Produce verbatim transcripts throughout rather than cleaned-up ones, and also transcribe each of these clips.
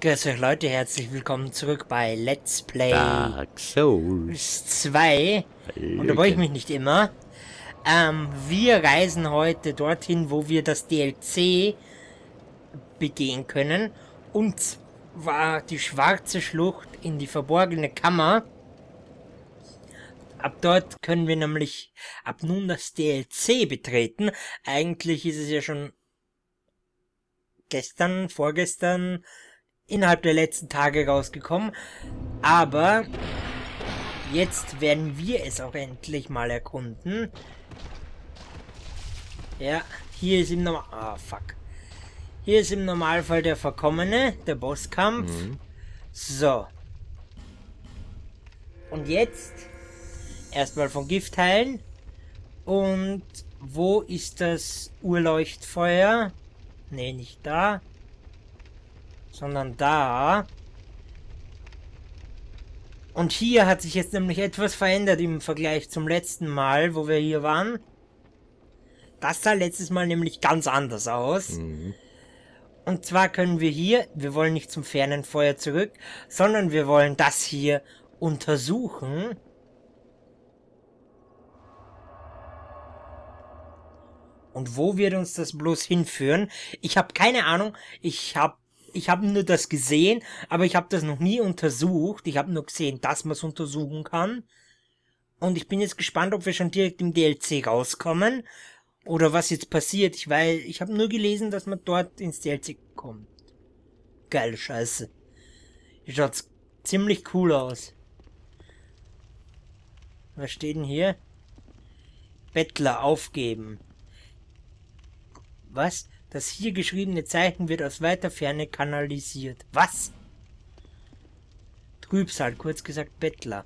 Grüß euch Leute, herzlich willkommen zurück bei Let's Play Dark Souls zwei. Unterbreche ich mich nicht immer. Ähm, wir reisen heute dorthin, wo wir das D L C begehen können. Und zwar die schwarze Schlucht in die verborgene Kammer. Ab dort können wir nämlich ab nun das D L C betreten. Eigentlich ist es ja schon gestern, vorgestern, innerhalb der letzten Tage rausgekommen. Aber jetzt werden wir es auch endlich mal erkunden. Ja, hier ist im Normal... Ah, fuck. Hier ist im Normalfall der Verkommene, der Bosskampf. Mhm. So. Und jetzt erstmal von Gift heilen. Und wo ist das Urleuchtfeuer? Ne, nicht da. Sondern da. Und hier hat sich jetzt nämlich etwas verändert im Vergleich zum letzten Mal, wo wir hier waren. Das sah letztes Mal nämlich ganz anders aus. Mhm. Und zwar können wir hier, wir wollen nicht zum fernen Feuer zurück, sondern wir wollen das hier untersuchen. Und wo wird uns das bloß hinführen? Ich habe keine Ahnung. Ich habe ich habe nur das gesehen, aber ich habe das noch nie untersucht. Ich habe nur gesehen, dass man es untersuchen kann. Und ich bin jetzt gespannt, ob wir schon direkt im D L C rauskommen. Oder was jetzt passiert. Ich weiß, ich habe nur gelesen, dass man dort ins D L C kommt. Geile Scheiße. Hier schaut's ziemlich cool aus. Was steht denn hier? Bettler aufgeben. Was? Das hier geschriebene Zeichen wird aus weiter Ferne kanalisiert. Was? Trübsal, kurz gesagt Bettler.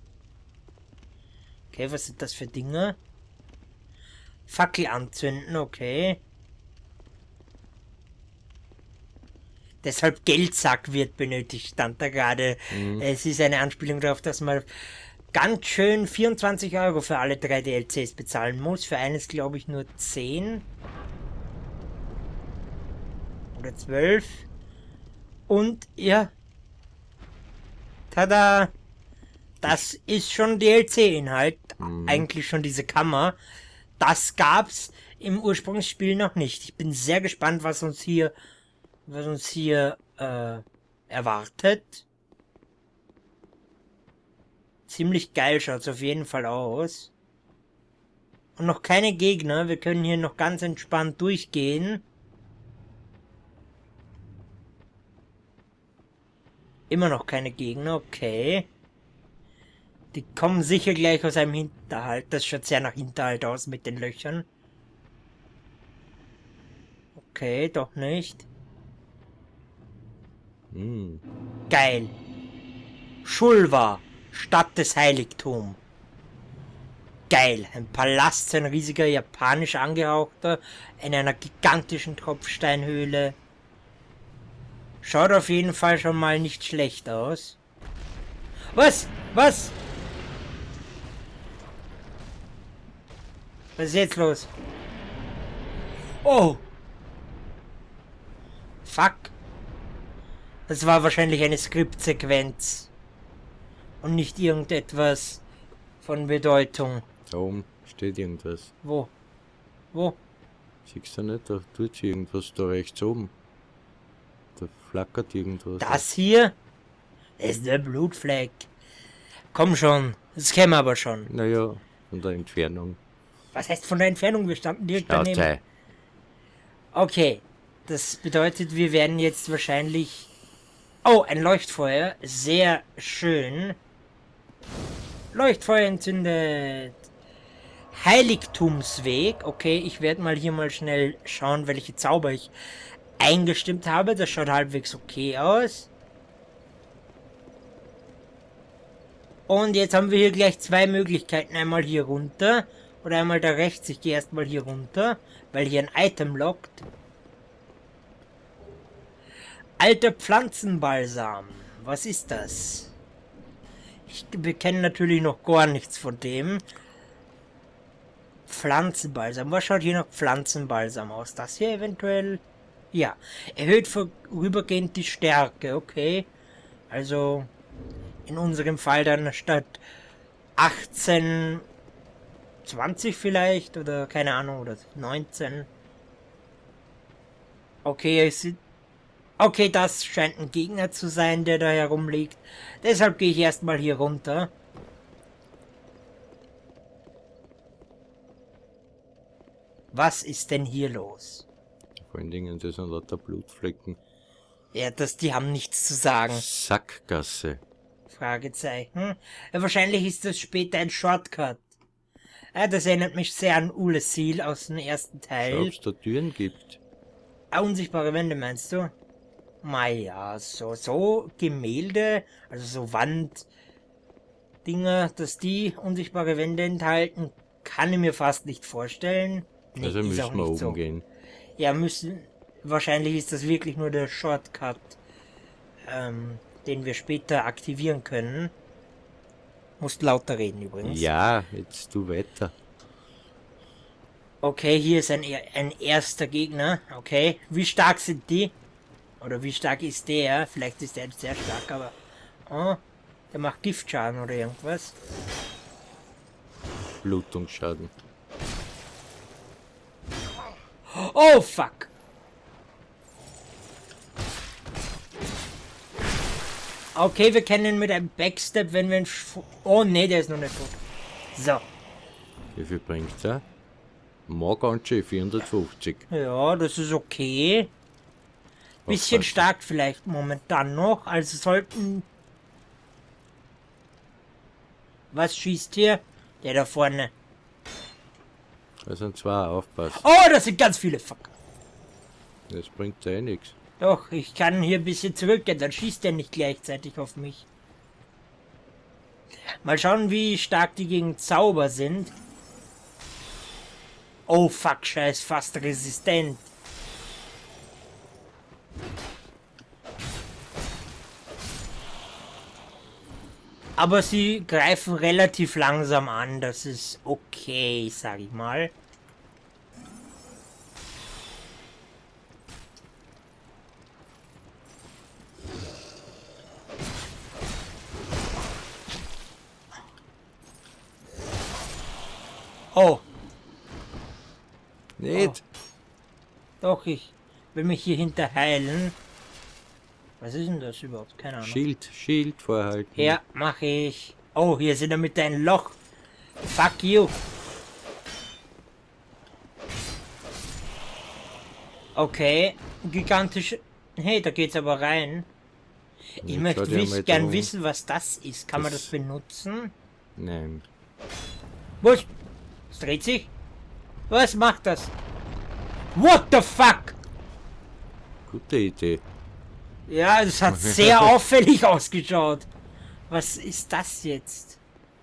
Okay, was sind das für Dinge? Fackel anzünden, okay. Deshalb Geldsack wird benötigt, stand da gerade. Mhm. Es ist eine Anspielung darauf, dass man ganz schön vierundzwanzig Euro für alle drei D L Cs bezahlen muss. Für eines glaube ich nur zehn. Oder zwölf. Und ja. Tada! Das ist schon D L C-Inhalt. Mhm. Eigentlich schon diese Kammer. Das gab's im Ursprungsspiel noch nicht. Ich bin sehr gespannt, was uns hier, was uns hier äh, erwartet. Ziemlich geil schaut's auf jeden Fall aus. Und noch keine Gegner. Wir können hier noch ganz entspannt durchgehen. Immer noch keine Gegner, okay. Die kommen sicher gleich aus einem Hinterhalt. Das schaut sehr nach Hinterhalt aus mit den Löchern. Okay, doch nicht. Hm. Geil. Shulva, Stadt des Heiligtums. Geil. Ein Palast, ein riesiger japanisch angehauchter, in einer gigantischen Tropfsteinhöhle. Schaut auf jeden Fall schon mal nicht schlecht aus. Was? Was? Was ist jetzt los? Oh! Fuck! Das war wahrscheinlich eine Skriptsequenz. Und nicht irgendetwas von Bedeutung. Da oben steht irgendwas. Wo? Wo? Siehst du nicht? Da tut sich irgendwas da rechts oben. Da flackert irgendwas. Das hier? Das ist der Blutfleck. Komm schon, das kennen wir aber schon. Naja, von der Entfernung. Was heißt von der Entfernung? Wir standen direkt daneben. Okay, das bedeutet, wir werden jetzt wahrscheinlich... Oh, ein Leuchtfeuer. Sehr schön. Leuchtfeuer entzündet. Heiligtumsweg. Okay, ich werde mal hier mal schnell schauen, welche Zauber ich eingestimmt habe. Das schaut halbwegs okay aus. Und jetzt haben wir hier gleich zwei Möglichkeiten. Einmal hier runter oder einmal da rechts. Ich gehe erstmal hier runter, weil hier ein Item lockt. Alter Pflanzenbalsam. Was ist das? Ich bekenne natürlich noch gar nichts von dem. Pflanzenbalsam. Was schaut hier noch Pflanzenbalsam aus? Das hier eventuell? Ja, erhöht vorübergehend die Stärke, okay. Also in unserem Fall dann statt achtzehn, zwanzig vielleicht oder keine Ahnung, oder neunzehn. Okay, es sind, okay, das scheint ein Gegner zu sein, der da herumliegt. Deshalb gehe ich erstmal hier runter. Was ist denn hier los? Vor allen Dingen, das sind lauter Blutflecken. Ja, das, die haben nichts zu sagen. Sackgasse. Fragezeichen. Ja, wahrscheinlich ist das später ein Shortcut. Ja, das erinnert mich sehr an Ules Seal aus dem ersten Teil. Ob es da Türen gibt. Ah, unsichtbare Wände meinst du? Mei, ja, so, so Gemälde, also so Wanddinger, dass die unsichtbare Wände enthalten, kann ich mir fast nicht vorstellen. Nee, Also ist müssen auch wir nicht oben so. gehen. Ja, müssen. Wahrscheinlich ist das wirklich nur der Shortcut, ähm, den wir später aktivieren können. Musst lauter reden übrigens. Ja, jetzt du weiter. Okay, hier ist ein, ein erster Gegner. Okay, wie stark sind die? Oder wie stark ist der? Vielleicht ist der sehr stark, aber... Oh, der macht Giftschaden oder irgendwas. Blutungsschaden. Oh, fuck! Okay, wir kennen mit einem Backstep, wenn wir ihn... Oh, nee, der ist noch nicht tot. So. Wie viel bringt er? Morganche vierhundertfünfzig. Ja, das ist okay. Bisschen Was stark vielleicht momentan noch. Also sollten... Was schießt hier? Der da vorne. Das sind zwei, aufpassen. Oh, das sind ganz viele. Fuck. Das bringt ja eh nichts. Doch, ich kann hier ein bisschen zurückgehen. Dann schießt er nicht gleichzeitig auf mich. Mal schauen, wie stark die gegen Zauber sind. Oh, fuck, scheiß, fast resistent. Aber sie greifen relativ langsam an. Das ist okay, sag ich mal. Oh. Nicht? Doch, ich will mich hier hinter heilen. Was ist denn das überhaupt? Keine Ahnung. Schild, Schild vorhalten. Ja, mache ich. Oh, hier sind wir mit ein Loch. Fuck you. Okay, gigantisch. Hey, da geht's aber rein. Ich Jetzt möchte schaut ihr wiss, mal gern da. wissen, was das ist. Kann man Das- das benutzen? Nein. Was? Es dreht sich? Was macht das? What the fuck? Gute Idee. Ja, es hat sehr auffällig ausgeschaut. Was ist das jetzt?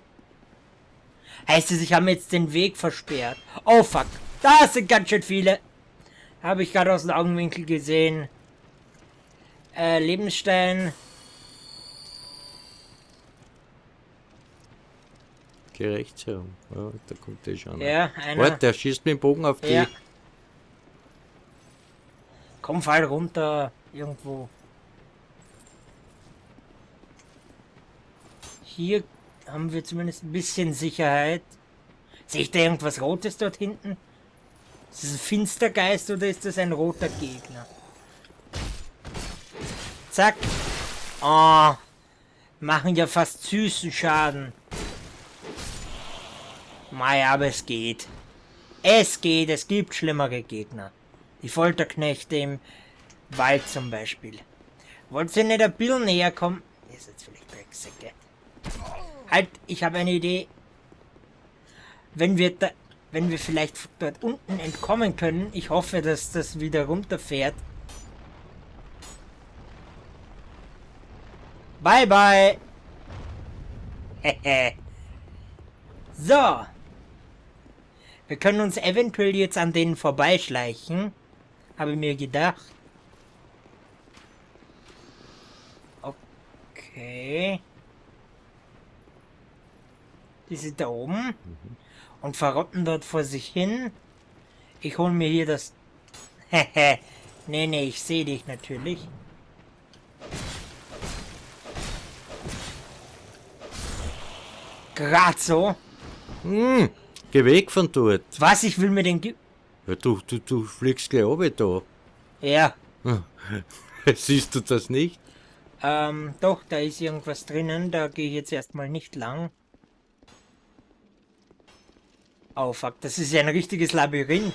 Heißt es, ich habe mir jetzt den Weg versperrt? Oh fuck, da sind ganz schön viele. Habe ich gerade aus dem Augenwinkel gesehen. Äh, Lebensstein. Geh rechts herum. Ja, da kommt der schon. Ja, einer. Warte, der schießt mit dem Bogen auf die. Ja. Komm, fall runter. Irgendwo. Hier haben wir zumindest ein bisschen Sicherheit. Sehe ich da irgendwas Rotes dort hinten? Ist das ein Finstergeist oder ist das ein roter Gegner? Zack. Oh. Machen ja fast süßen Schaden. Mei, aber es geht. Es geht, es gibt schlimmere Gegner. Die Folterknechte im Wald zum Beispiel. Wollt ihr nicht ein bisschen näher kommen? Ihr seid vielleicht Drecksäcke. Halt, ich habe eine Idee. Wenn wir da, wenn wir vielleicht dort unten entkommen können, ich hoffe, dass das wieder runterfährt. Bye, bye. Hehe. So. Wir können uns eventuell jetzt an denen vorbeischleichen. Habe mir gedacht. Okay. Die sind da oben. Mhm. Und verrotten dort vor sich hin. Ich hole mir hier das... Hehe. Nee, nee, ich sehe dich natürlich. Grad so. Hm, geh weg von dort. Was, ich will mir den... Ge Ja, du, du, du fliegst gleich runter da. ja, Siehst du das nicht? ähm, doch, da ist irgendwas drinnen. Da gehe ich jetzt erstmal nicht lang. Oh, fuck, das ist ja ein richtiges Labyrinth.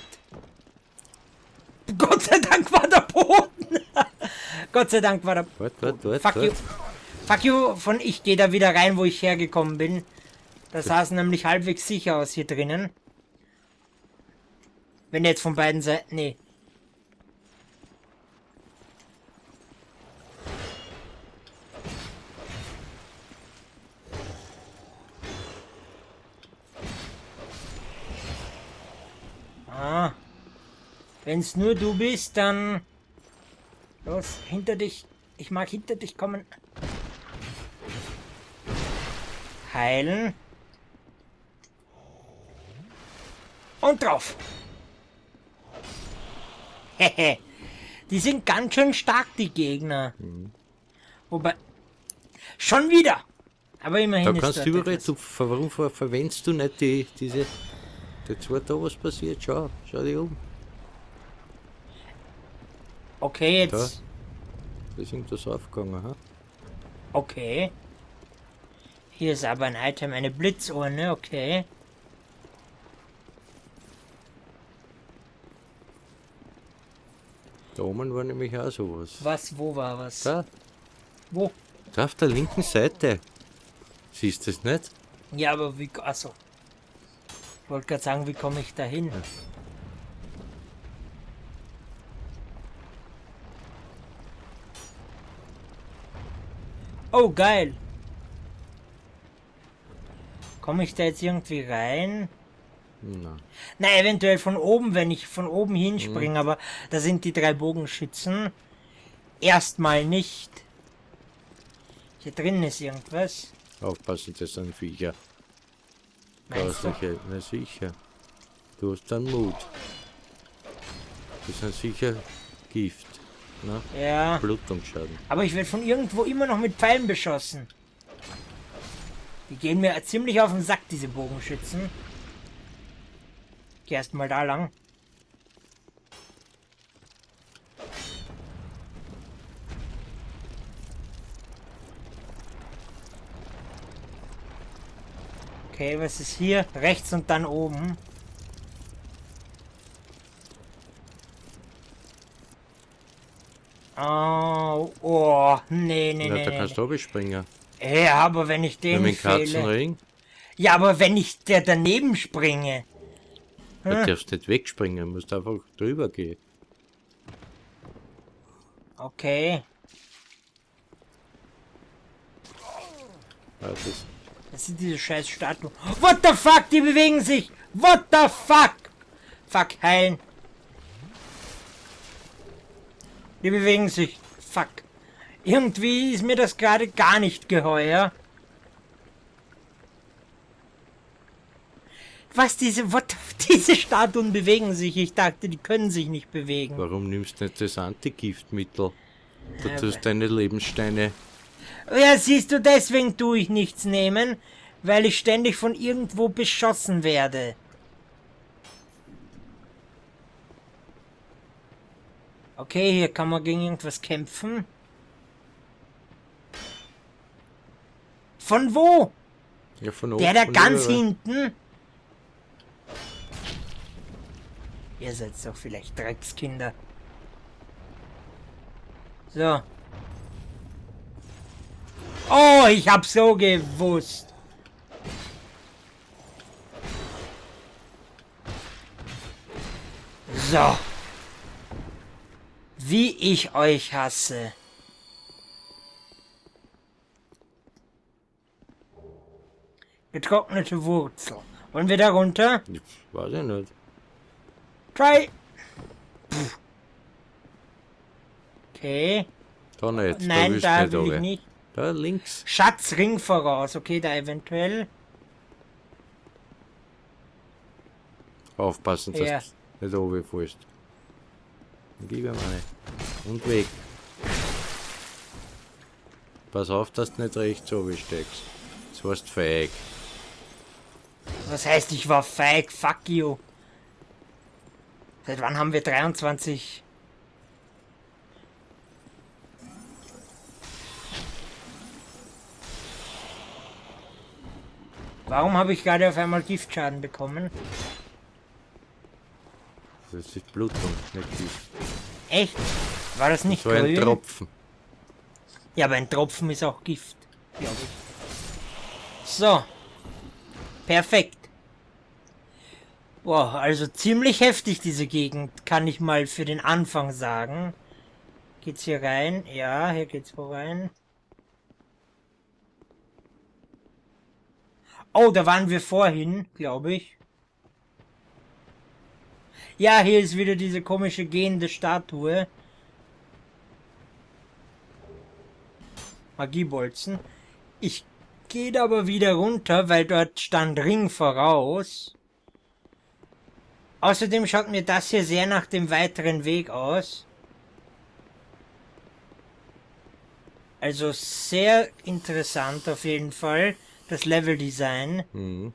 Gott sei Dank war der Boden. Gott sei Dank war der... Wart, wart, wart, Fuck you. wart. Fuck you von ich gehe da wieder rein, wo ich hergekommen bin. Da sah es nämlich halbwegs sicher aus hier drinnen. Wenn jetzt von beiden Seiten... Nee. Ah. Wenn es nur du bist, dann... Los, hinter dich. Ich mag hinter dich kommen. Heilen. Und drauf. Hehe. Die sind ganz schön stark, die Gegner. Mhm. Wobei... Schon wieder! Aber immerhin Da ist kannst dort du überall, etwas. du, warum ver verwendest du nicht die, diese... Jetzt war da was passiert, schau, schau dich um. Okay, Da, da jetzt... ist irgendwas aufgegangen, ha? Okay. Hier ist aber ein Item, eine Blitzurne, okay. Da oben war nämlich auch sowas. Was, wo war was? Da, Wo? da auf der linken Seite. Siehst du es nicht? Ja, aber wie... Achso. Ich wollte gerade sagen, wie komme ich da hin? Ja. Oh, geil. Komme ich da jetzt irgendwie rein? Na, Na, eventuell von oben, wenn ich von oben hinspringe, mhm. aber da sind die drei Bogenschützen. Erstmal nicht. Hier drin ist irgendwas. aufpassen, das sind Viecher. Da Meinst ist du? sicher, na sicher. Du hast dann Mut. Das sind sicher Gift. Ne? Ja. Blutungsschaden. Aber ich werde von irgendwo immer noch mit Pfeilen beschossen. Die gehen mir ziemlich auf den Sack, diese Bogenschützen. Geh erst mal da lang. Okay, was ist hier? Rechts und dann oben. Oh, oh, nee, nee, Na, nee. da nee. kannst du überspringen. Ja, aber wenn ich den Mit dem fehle... Katzenring. Ja, aber wenn ich der daneben springe... Da Hm? darfst nicht wegspringen, musst einfach drüber gehen. Okay. Ja, das, Das sind diese scheiß Statuen. What the fuck, die bewegen sich! What the fuck! Fuck, heilen. Die bewegen sich. Fuck. Irgendwie ist mir das gerade gar nicht geheuer. Was, diese, what, diese Statuen bewegen sich? Ich dachte, die können sich nicht bewegen. warum nimmst du nicht das Antigiftmittel? Du Ja, tust deine Lebenssteine. Ja, siehst du, deswegen tue ich nichts nehmen, weil ich ständig von irgendwo beschossen werde. Okay, hier kann man gegen irgendwas kämpfen. Von wo? Ja, von Der da von ganz überall. hinten? Ihr seid doch vielleicht Dreckskinder. So. Oh, ich hab so gewusst. So. Wie ich euch hasse. Getrocknete Wurzel. Wollen wir da runter? Ich weiß ich nicht. Try. Pff. Okay. Da nicht. Nein, willst da nicht will ich runter. nicht. Da links. Schatzring voraus. Okay, da eventuell. Aufpassen, dass Ja. du nicht runterfällst. Dann gib ihm eine. Und weg. Pass auf, dass du nicht rechts oben steckst. Das warst feig. Was heißt, ich war feig? Fuck you. Seit wann haben wir dreiundzwanzig? Warum habe ich gerade auf einmal Giftschaden bekommen? Das ist Blutung, nicht Gift. Echt? War das nicht So ein grün? Tropfen. Ja, aber ein Tropfen ist auch Gift, glaube ich. So. Perfekt. Wow, also ziemlich heftig diese Gegend, kann ich mal für den Anfang sagen. Geht's hier rein? Ja, hier geht's wo rein. Oh, da waren wir vorhin, glaube ich. Ja, hier ist wieder diese komische gehende Statue. Magiebolzen. Ich gehe aber wieder runter, weil dort stand Ring voraus. Außerdem schaut mir das hier sehr nach dem weiteren Weg aus. Also sehr interessant auf jeden Fall, das Leveldesign. Mhm.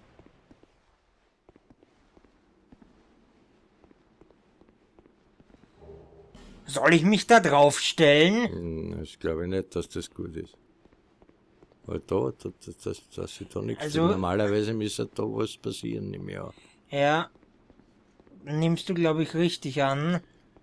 Soll ich mich da drauf stellen? Hm, ich glaube nicht, dass das gut ist. Weil da, da das, das, das ist da nichts. Also- Normalerweise müsste da was passieren im Jahr. Ja. Nimmst du, glaube ich, richtig an.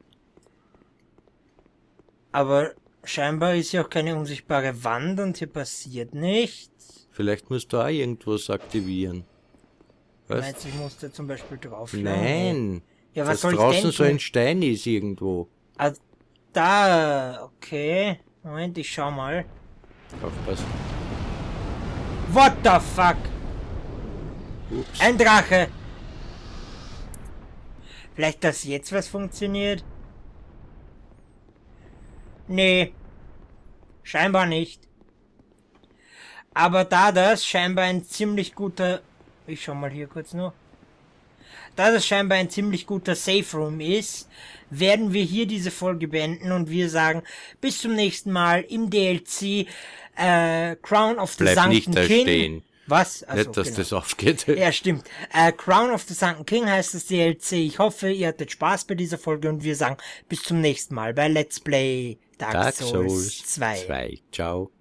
Aber scheinbar ist ja auch keine unsichtbare Wand und hier passiert nichts. Vielleicht musst du auch irgendwas aktivieren. Was? Meinst du, ich muss da zum Beispiel drauf schauen? Nein. Ja, was Dass soll ich draußen denn so tun? ein Stein ist irgendwo. Ah, da, okay. Moment, ich schau mal. Aufpassen. What the fuck? Ups. Ein Drache! Vielleicht, dass jetzt was funktioniert? Nee. Scheinbar nicht. Aber da das scheinbar ein ziemlich guter... Ich schau mal hier kurz noch. Da das scheinbar ein ziemlich guter Safe Room ist, werden wir hier diese Folge beenden und wir sagen bis zum nächsten Mal im D L C äh, Crown of the Bleib nicht Sunken da King. stehen. Was? Also, Nicht, dass genau. das aufgeht. Ja, stimmt. Äh, Crown of the Sunken King heißt das D L C. Ich hoffe, ihr hattet Spaß bei dieser Folge und wir sagen bis zum nächsten Mal bei Let's Play Dark, Dark Souls Souls zwei. zwei. Ciao.